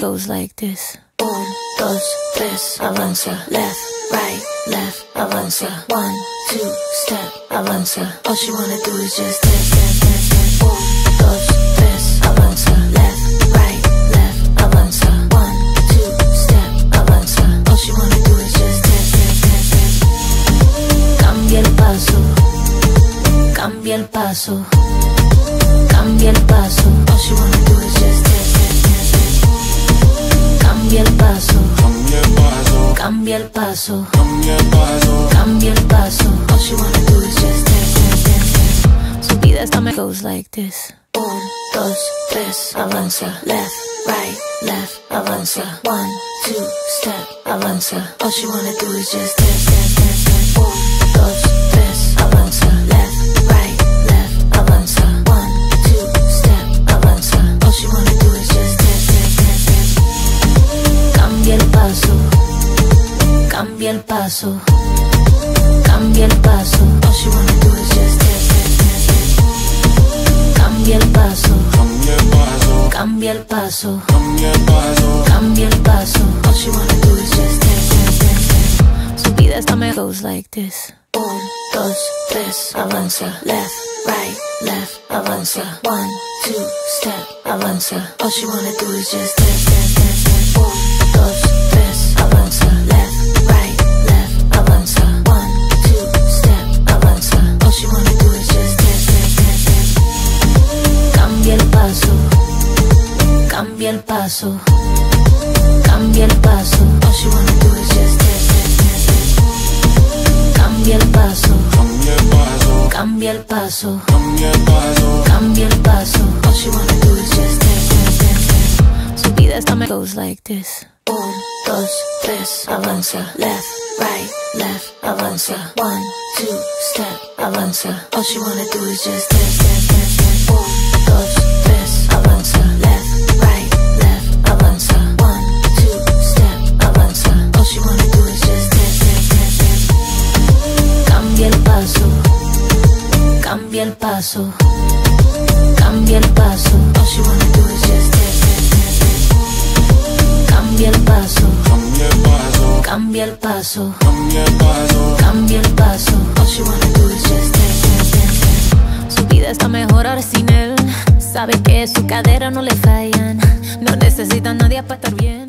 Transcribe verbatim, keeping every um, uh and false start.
goes like this. Un, dos, tres, avanza. Left, right, left, avanza. One, two, step, avanza. All she wanna do is just dance, dance, dance, dance. Un, dos, tres, avanza. Left, right, left, avanza. One, two, step, avanza. All she wanna do is just dance, dance, dance, dance. Cambia el paso, cambia el paso, cambia el paso. All she wanna do is just dance, dance, dance, dance. Cambia el paso, cambia el paso, cambia el paso, cambia el paso, cambia el paso. All she wanna do is just dance, dance, dance, dance. Su vida esta me goes like this. Un, dos, tres, avanza. Left, right, left, avanza. One, two, step, avanza. All she wanna do is just dance, dance, dance, dance. Un, dos, tres, avanza. Left, right, left, avanza. One, two, step, avanza. All she wanna do is just dance, dance, dance, dance. Cambia el paso, cambia el paso, cambia el paso. All she wanna do is just dance, dance, dance, dance. Cambia el paso, cambia el paso, cambia el paso, cambia el paso, cambia el paso. All she wanna do is just dance, dance, dance, dance. Su vida esta me goes like this. Un, dos, tres, avanza. Left, right, left, avanza. One, two, step, avanza. All she wanna do is just dance, dance, dance, dance. Un, dos, tres, avanza. Left, right, left, avanza. One, two, step, avanza. All she wanna do is just dance, dance, dance, dance. Cambia el paso, cambia el paso, cambia el paso. All she wanna do is just dance, dance, dance, dance. Cambia el paso, cambia el paso, cambia el paso, cambia el paso, cambia el paso. All she wanna do is just dance, dance, dance, dance. Su vida esta me goes like this. Un, dos, tres, avanza. Left, right, left, avanza. One, two, step, avanza. All she wanna do is just dance, dance, dance, dance. Un, dos, tres, avanza. Left, right, left, avanza. One, two, step, avanza. All she wanna do is just dance, dance, dance, dance. Cambia el paso, cambia el paso, cambia el paso. All she wanna do is just dance, dance, dance, dance. Cambia el paso, cambia el paso, cambia el paso, cambia el paso, cambia el paso. All she wanna do is just dance, dance, dance, dance. Su vida está mejor ahora sin él. Sabe que su cadera no le fallan. No necesita a nadie para estar bien.